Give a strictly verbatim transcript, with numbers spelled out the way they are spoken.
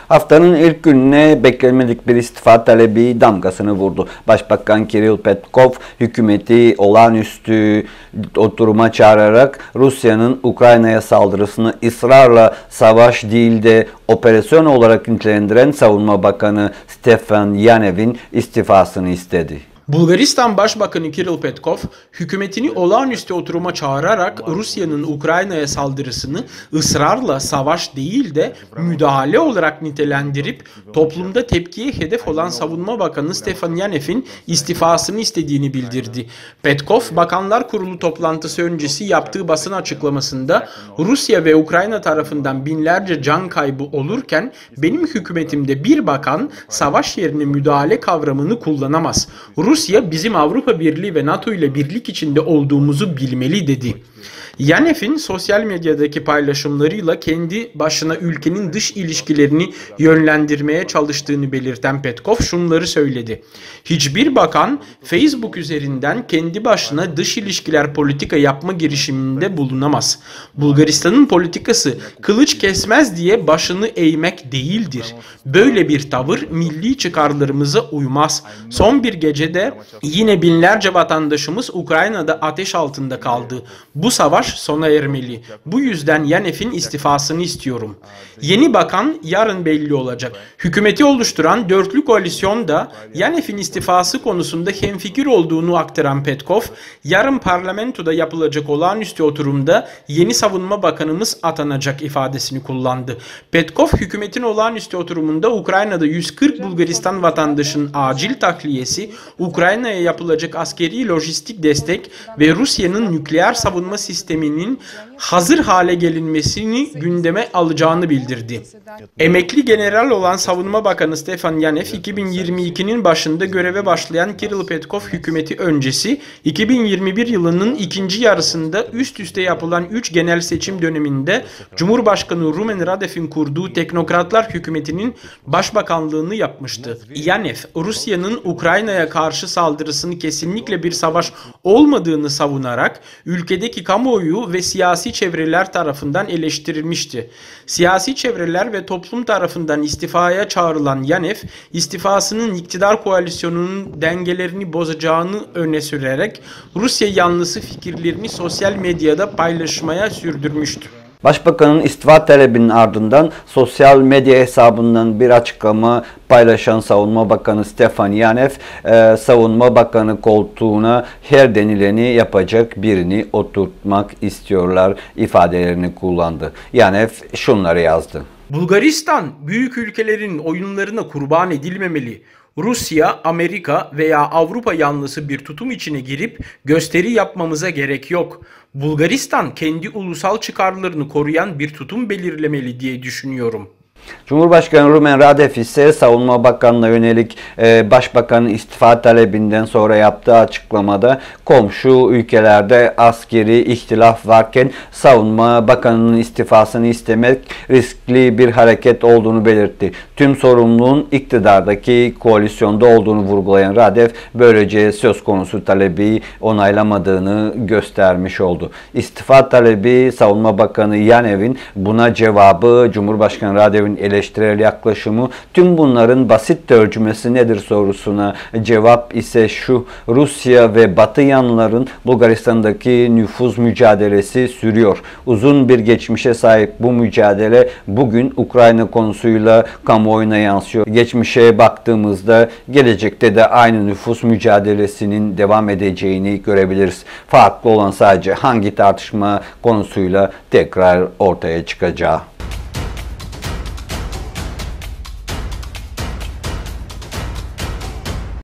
Haftanın ilk gününe beklenmedik bir istifa talebi damgasını vurdu. Başbakan Kirill Petkov hükümeti olağanüstü oturuma çağırarak Rusya'nın Ukrayna'ya saldırısını ısrarla savaş değil de operasyon olarak nitelendiren Savunma Bakanı Stefan Yanev'in istifasını istedi. Bulgaristan Başbakanı Kirill Petkov, hükümetini olağanüstü oturuma çağırarak Rusya'nın Ukrayna'ya saldırısını ısrarla savaş değil de müdahale olarak nitelendirip toplumda tepkiye hedef olan Savunma Bakanı Stefan Yanev'in istifasını istediğini bildirdi. Petkov, Bakanlar Kurulu toplantısı öncesi yaptığı basın açıklamasında Rusya ve Ukrayna tarafından binlerce can kaybı olurken benim hükümetimde bir bakan savaş yerine müdahale kavramını kullanamaz. Rusya bizim Avrupa Birliği ve NATO ile birlik içinde olduğumuzu bilmeli dedi. Yanev'in sosyal medyadaki paylaşımlarıyla kendi başına ülkenin dış ilişkilerini yönlendirmeye çalıştığını belirten Petkov şunları söyledi. Hiçbir bakan Facebook üzerinden kendi başına dış ilişkiler politika yapma girişiminde bulunamaz. Bulgaristan'ın politikası kılıç kesmez diye başını eğmek değildir. Böyle bir tavır milli çıkarlarımıza uymaz. Son bir gecede yine binlerce vatandaşımız Ukrayna'da ateş altında kaldı. Bu savaş sona ermeli. Bu yüzden Yanev'in istifasını istiyorum. Yeni bakan yarın belli olacak. Hükümeti oluşturan dörtlü koalisyon da Yanev'in istifası konusunda hemfikir olduğunu aktaran Petkov, yarın parlamentoda yapılacak olağanüstü oturumda yeni savunma bakanımız atanacak ifadesini kullandı. Petkov, hükümetin olağanüstü oturumunda Ukrayna'da yüz kırk Bulgaristan vatandaşının acil tahliyesi, Ukrayna'ya yapılacak askeri lojistik destek ve Rusya'nın nükleer savunma sisteminin hazır hale gelinmesini gündeme alacağını bildirdi. Emekli general olan Savunma Bakanı Stefan Yanev, iki bin yirmi ikinin başında göreve başlayan Kirill Petkov hükümeti öncesi iki bin yirmi bir yılının ikinci yarısında üst üste yapılan üç genel seçim döneminde Cumhurbaşkanı Rumen Radev'in kurduğu teknokratlar hükümetinin başbakanlığını yapmıştı. Yanev, Rusya'nın Ukrayna'ya karşı saldırısını kesinlikle bir savaş olmadığını savunarak ülkedeki kamuoyu ve siyasi çevreler tarafından eleştirilmişti. Siyasi çevreler ve toplum tarafından istifaya çağrılan Yanev, istifasının iktidar koalisyonunun dengelerini bozacağını öne sürerek Rusya yanlısı fikirlerini sosyal medyada paylaşmaya sürdürmüştü. Başbakanın istifa talebinin ardından sosyal medya hesabından bir açıklama paylaşan Savunma Bakanı Stefan Yanev, e, Savunma Bakanı koltuğuna her denileni yapacak birini oturtmak istiyorlar ifadelerini kullandı. Yanev şunları yazdı. Bulgaristan büyük ülkelerin oyunlarına kurban edilmemeli. Rusya, Amerika veya Avrupa yanlısı bir tutum içine girip gösteri yapmamıza gerek yok. Bulgaristan kendi ulusal çıkarlarını koruyan bir tutum belirlemeli diye düşünüyorum. Cumhurbaşkanı Rumen Radev ise Savunma Bakanı'na yönelik e, Başbakanın istifa talebinden sonra yaptığı açıklamada komşu ülkelerde askeri ihtilaf varken Savunma Bakanı'nın istifasını istemek riskli bir hareket olduğunu belirtti. Tüm sorumluluğun iktidardaki koalisyonda olduğunu vurgulayan Radev böylece söz konusu talebi onaylamadığını göstermiş oldu. İstifa talebi Savunma Bakanı Yanev'in buna cevabı Cumhurbaşkanı Radev'in eleştirel yaklaşımı, tüm bunların basit tercümesi nedir sorusuna cevap ise şu: Rusya ve Batı yanlıların Bulgaristan'daki nüfuz mücadelesi sürüyor. Uzun bir geçmişe sahip bu mücadele bugün Ukrayna konusuyla kamuoyuna yansıyor. Geçmişe baktığımızda gelecekte de aynı nüfus mücadelesinin devam edeceğini görebiliriz. Farklı olan sadece hangi tartışma konusuyla tekrar ortaya çıkacağı.